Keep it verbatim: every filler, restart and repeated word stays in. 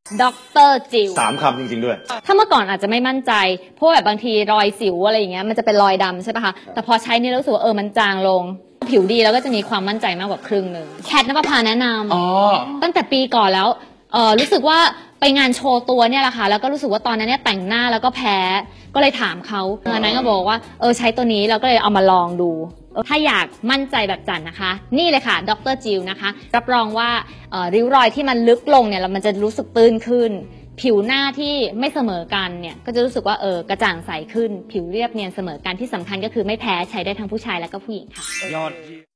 ด็อกเตอร์จิวสามคำจริงๆด้วยถ้าเมื่อก่อนอาจจะไม่มั่นใจเพราะแบบบางทีรอยสิวอะไรอย่างเงี้ยมันจะเป็นรอยดำใช่ปะคะแต่พอใช้นี่รู้สึกว่าเออมันจางลงผิวดีแล้วก็จะมีความมั่นใจมากกว่าครึ่งหนึ่งแคทณปภาแนะนำตั้งแต่ปีก่อนแล้วเออรู้สึกว่าไปงานโชว์ตัวเนี่ยแหละค่ะแล้วก็รู้สึกว่าตอนนั้นเนี่ยแต่งหน้าแล้วก็แพ้ก็เลยถามเขาตอนนั้นก็บอกว่าเออใช้ตัวนี้เราก็เลยเอามาลองดูถ้าอยากมั่นใจแบบจันนะคะนี่เลยค่ะดรจิวนะคะรับรองว่าริ้วรอยที่มันลึกลงเนี่ยมันจะรู้สึกตื้นขึ้นผิวหน้าที่ไม่เสมอกันเนี่ยก็จะรู้สึกว่าเออกระจ่างใสขึ้นผิวเรียบเนียนเสมอกันที่สำคัญก็คือไม่แพ้ใช้ได้ทั้งผู้ชายและก็ผู้หญิงค่ะยอด